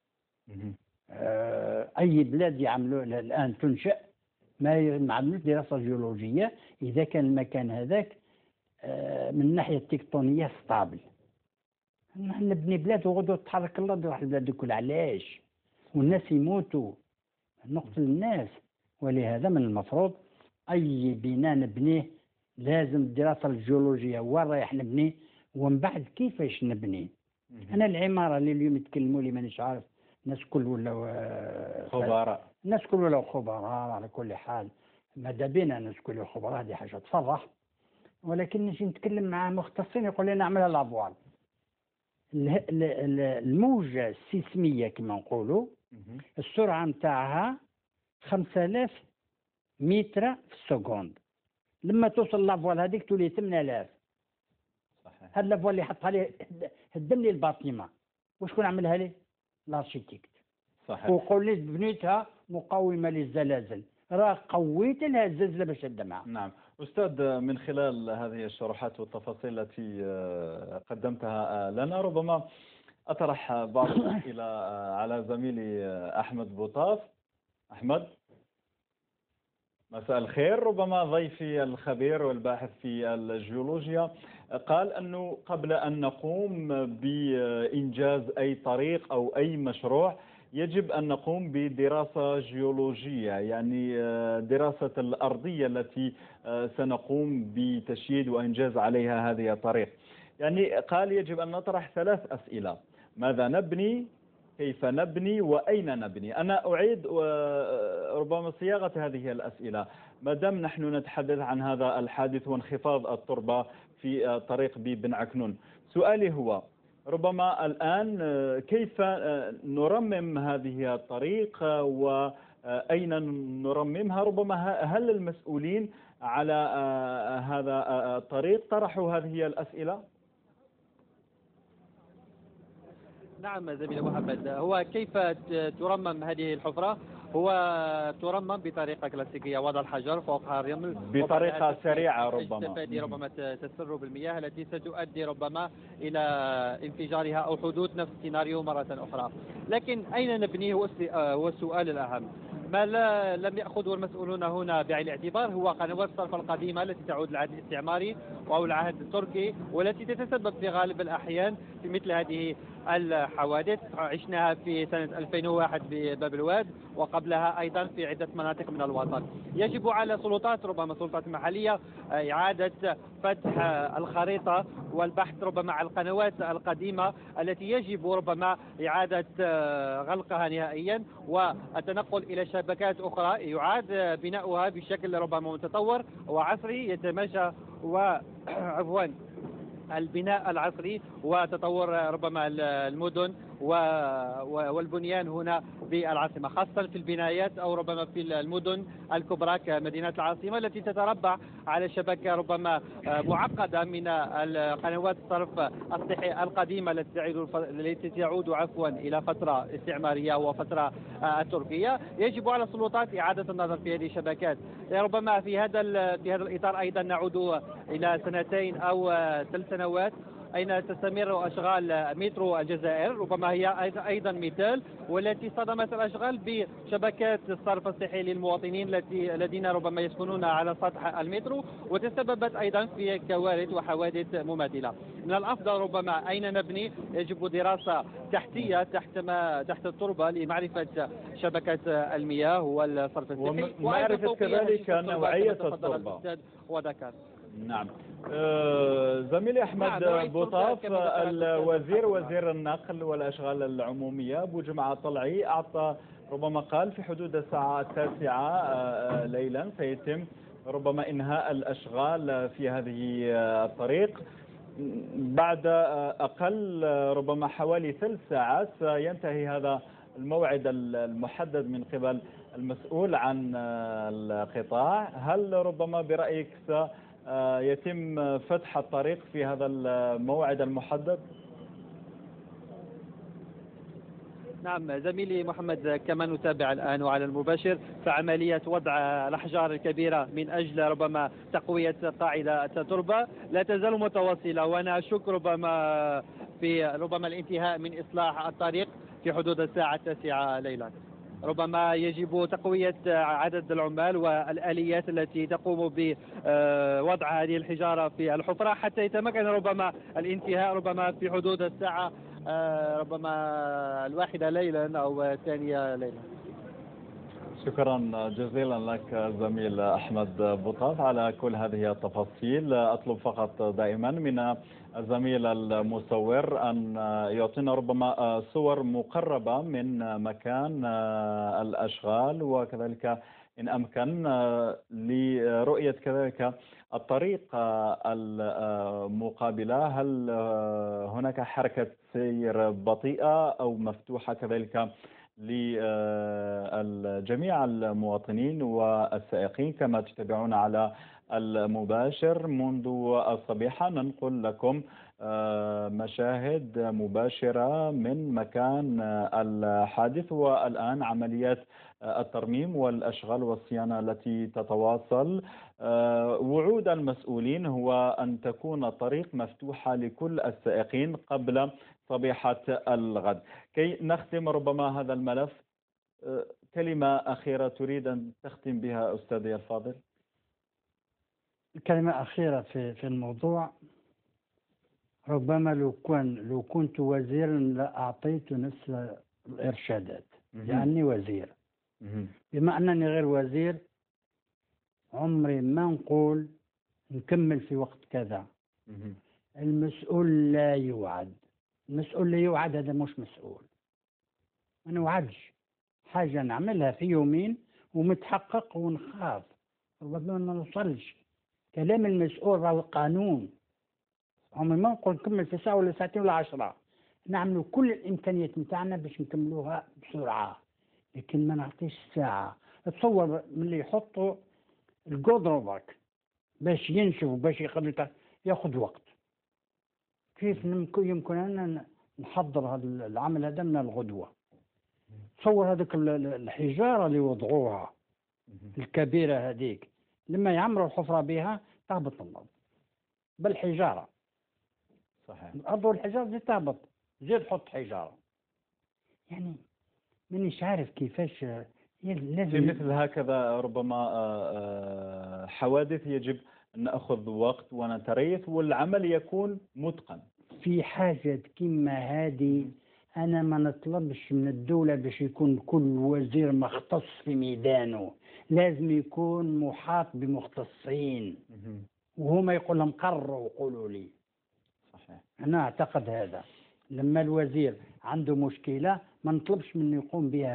أي بلاد يعملوا الآن تنشأ ما عملوش دراسة جيولوجية إذا كان المكان هذاك من الناحية التكتونية ستابل. نحن نبني بلاد وغدوة تتحرك الأرض يروح البلاد الكل. علاش؟ والناس يموتوا، نقتل الناس. ولهذا من المفروض أي بناء نبنيه لازم الدراسة الجيولوجية وين رايح نبني، ومن بعد كيفاش نبني. أنا العمارة اللي اليوم يتكلموا لي مانيش عارف، الناس كل ولا خبراء، الناس كل ولا خبراء. على كل حال ماذا بينا الناس كل خبراء، هذه حاجة تفرح. ولكن نجي نتكلم مع مختصين يقول لي نعملها لافوال. الموجة السيسمية كما نقولوا السرعة نتاعها 5000 متر في السكوند. لما توصل لافوال هذيك تولي 8000. صحيح. هاد لافوال اللي حطها لي هدم لي الباطيمة، وشكون عملها لي؟ الارشيتكت. صحيح. وقول لي بنيتها مقاومة للزلازل، راه قويت لها الزلزلة باش تدمها. نعم أستاذ، من خلال هذه الشروحات والتفاصيل التي قدمتها لنا ربما أطرح بعض الأسئلة على زميلي أحمد بوطاف. أحمد. مساء الخير. ربما ضيفي الخبير والباحث في الجيولوجيا قال أنه قبل أن نقوم بإنجاز أي طريق أو أي مشروع يجب أن نقوم بدراسة جيولوجية، يعني دراسة الأرضية التي سنقوم بتشييد وإنجاز عليها هذه الطريق. يعني قال يجب أن نطرح 3 أسئلة: ماذا نبني؟ كيف نبني؟ وأين نبني؟ أنا أعيد ربما صياغة هذه الأسئلة ما دام نحن نتحدث عن هذا الحادث وانخفاض التربة في طريق بن عكنون. سؤالي هو ربما الآن كيف نرمم هذه الطريق وأين نرممها؟ ربما هل المسؤولين على هذا الطريق طرحوا هذه الأسئلة؟ نعم زميلي محمد، هو كيف ترمم هذه الحفرة؟ هو ترمم بطريقة كلاسيكية، وضع الحجر فوقها الرمل بطريقة سريعة ربما تسر بالمياه التي ستؤدي ربما إلى انفجارها أو حدوث نفس السيناريو مرة أخرى. لكن أين نبني هو السؤال الأهم. ما لم يأخذه المسؤولون هنا بعين الاعتبار هو قنوات الصرف القديمة التي تعود للعهد الاستعماري أو العهد التركي، والتي تتسبب في غالب الأحيان في مثل هذه الحوادث. عشناها في سنة 2001 بباب الواد، وقبلها أيضا في عدة مناطق من الوطن. يجب على سلطات ربما سلطات محلية إعادة فتح الخريطة والبحث ربما عن القنوات القديمة التي يجب ربما إعادة غلقها نهائيا والتنقل إلى شبكات أخرى يعاد بناؤها بشكل ربما متطور وعصري يتماشى وعفوا البناء العصري وتطور ربما المدن والبنيان هنا بالعاصمة، خاصة في البنايات أو ربما في المدن الكبرى كمدينة العاصمة التي تتربع على شبكة ربما معقدة من القنوات الصرف الصحي القديمة التي تعود إلى فترة استعمارية وفترة التركية. يجب على السلطات إعادة النظر في هذه الشبكات. ربما في هذا الإطار أيضا نعود إلى 2 أو 3 سنوات أين تستمر أشغال مترو الجزائر، ربما هي أيضا مثال، والتي صدمت الأشغال بشبكات الصرف الصحي للمواطنين الذين ربما يسكنون على سطح المترو، وتسببت أيضا في كوارث وحوادث مماثلة. من الأفضل ربما أين نبني، يجب دراسة تحتية تحت التربة لمعرفة شبكة المياه والصرف الصحي ومعرفة كذلك نوعية التربة وذكر. نعم. زميلي أحمد بوطاف، وزير النقل والأشغال العمومية بوجمعة طلعي أعطى ربما قال في حدود الساعة 9 ليلا سيتم ربما إنهاء الأشغال في هذه الطريق. بعد أقل ربما حوالي 3 ساعات سينتهي هذا الموعد المحدد من قبل المسؤول عن القطاع. هل ربما برأيك يتم فتح الطريق في هذا الموعد المحدد؟ نعم زميلي محمد، كما نتابع الآن وعلى المباشر فعملية وضع الأحجار الكبيرة من أجل ربما تقوية قاعدة التربة لا تزال متواصلة، وأنا أشك ربما في الانتهاء من إصلاح الطريق في حدود الساعة 9 ليلا. ربما يجب تقوية عدد العمال والآليات التي تقوم بوضع هذه الحجارة في الحفرة حتى يتمكن ربما الانتهاء ربما في حدود الساعة ربما 1 ليلا أو 2 ليلا. شكرا جزيلا لك زميل أحمد بوطاف على كل هذه التفاصيل. أطلب فقط دائما من الزميل المصور أن يعطينا ربما صور مقربة من مكان الأشغال، وكذلك إن أمكن لرؤية كذلك الطريق المقابلة، هل هناك حركة سير بطيئة أو مفتوحة كذلك لجميع المواطنين والسائقين. كما تتابعون على المباشر منذ الصبيحة ننقل لكم مشاهد مباشرة من مكان الحادث، والآن عمليات الترميم والأشغال والصيانة التي تتواصل. وعود المسؤولين هو أن تكون الطريق مفتوحة لكل السائقين قبل صبيحة الغد. كي نختم ربما هذا الملف، كلمة أخيرة تريد أن تختم بها أستاذي الفاضل؟ كلمة أخيرة في الموضوع، ربما لو كنت وزيرا لأعطيت نفس الإرشادات لأني وزير. بما أنني غير وزير عمري ما نقول نكمل في وقت كذا. المسؤول لا يوعد، المسؤول لا يوعد، هذا مش مسؤول. ما نوعدش حاجة نعملها في يومين ومتحقق ونخاف ربما ما نوصلش. كلام المسؤول راهو القانون. عمري ما نقول نكمل في ساعة ولا ساعتين ولا 10. نعملوا كل الإمكانيات نتاعنا باش نكملوها بسرعة، لكن ما نعطيش ساعة. تصور من اللي يحطوا الجودروباك باش ينشف وباش ياخذ وقت. كيف يمكن أن نحضر هذا العمل هذا من الغدوة؟ تصور هذيك الحجارة اللي وضعوها الكبيرة هذيك، لما يعمروا الحفرة بها تهبط الأرض بالحجارة. صحيح. الأرض والحجارة دي تهبط، زيد حط حجارة. يعني مانيش عارف كيفاش لازم في مثل هكذا ربما حوادث يجب أن نأخذ وقت ونتريث والعمل يكون متقن. في حاجة كما هذه أنا ما نطلبش من الدولة باش يكون كل وزير مختص في ميدانه، لازم يكون محاط بمختصين وهما يقول لهم قرروا وقولوا لي. صحيح. أنا أعتقد هذا. لما الوزير عنده مشكلة ما نطلبش منه يقوم بها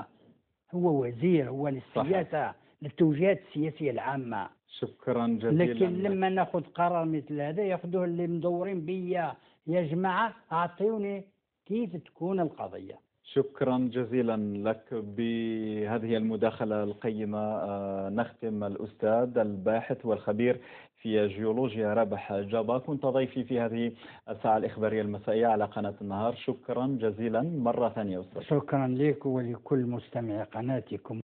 هو وزير، هو للسياسة، للتوجيهات السياسية العامة. شكرا جزيلا. لكن لما ناخذ قرار مثل هذا ياخذوه اللي مدورين بيا، يا جماعة أعطيوني كيف تكون القضية. شكرا جزيلا لك. بهذه المداخلة القيمة نختم الأستاذ الباحث والخبير في جيولوجيا رابح جابا، كنت ضيفي في هذه الساعة الإخبارية المسائية على قناة النهار. شكرا جزيلا مرة ثانية أستاذ. شكرا لك ولكل مستمعي قناتكم.